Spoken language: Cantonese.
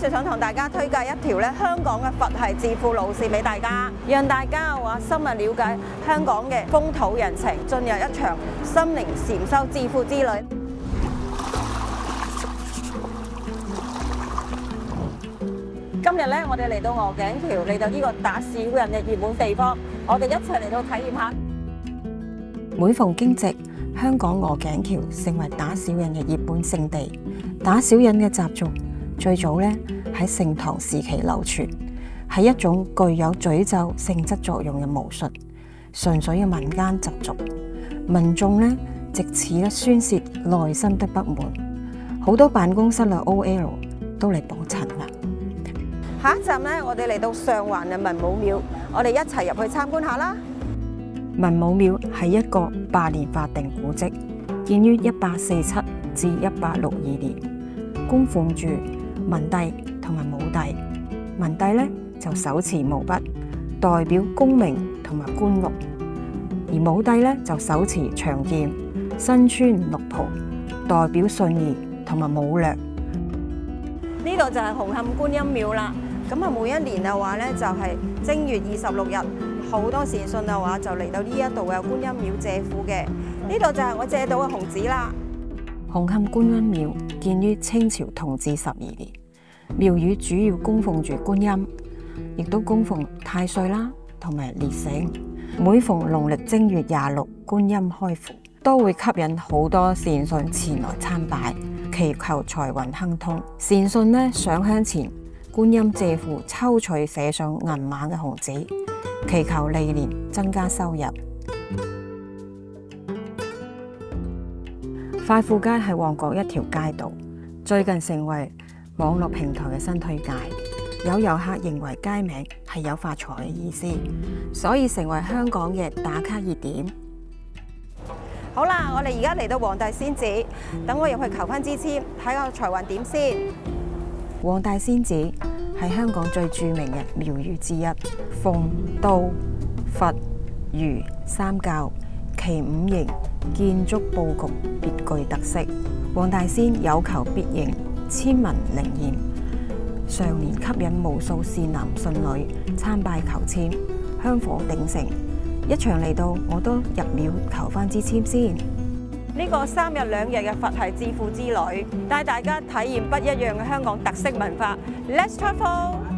就想同大家推介一條香港嘅佛系致富路線俾大家，讓大家深入了解香港嘅風土人情，進入一場心靈禪修致富之旅。今日我哋嚟到鵝頸橋，嚟到呢個打小人嘅熱門地方，我哋一齊嚟到體驗下。 每逢驚蟄，香港鵝頸橋成為打小人嘅熱門勝地。打小人嘅習俗最早喺盛唐時期流傳，係一種具有詛咒性質作用嘅巫術，純粹嘅民間習俗。民眾藉此宣泄內心的不滿，好多辦公室嘅 OL 都嚟幫襯啦。 下一站我哋嚟到上環嘅文武廟，我哋一齊入去參觀下啦。 文武廟係一個百年法定古蹟，建於1847至1862年，供奉住文帝同埋武帝。文帝就手持毛筆，代表功名同埋官祿；而武帝就手持長劍，身穿綠袍，代表信義同埋武略。 呢度就係紅磡觀音廟啦。咁每一年嘅話就係正月26日，好多善信嘅話就嚟到呢一度嘅觀音廟借庫嘅。呢度就係我借到嘅紅紙啦。 紅磡觀音廟建於清朝同治12年，廟宇主要供奉住觀音，亦都供奉太歲啦，同埋烈士。每逢農曆正月26，觀音開庫，都會吸引好多善信前來參拜，祈求財運亨通。善信上香前，觀音借庫抽取寫上銀碼嘅紅紙，祈求歷年增加收入。快富街係旺角一條街道，最近成為網絡平台嘅新推介。有遊客認為街名係有發財嘅意思，所以成為香港嘅打卡熱點。 好啦，我哋而家嚟到黃大仙寺，等我入去求翻支籤，睇下財運點先。 黃大仙寺係香港最著名嘅廟宇之一，奉道佛儒三教其五形建築佈局別具特色。黃大仙有求必應，籤文靈驗，常年吸引無數善男信女參拜求籤，香火鼎盛。一場嚟到，我都入廟求翻支籤先。 呢個3日2夜嘅佛系致富之旅，帶大家體驗不一樣嘅香港特色文化。Let's travel！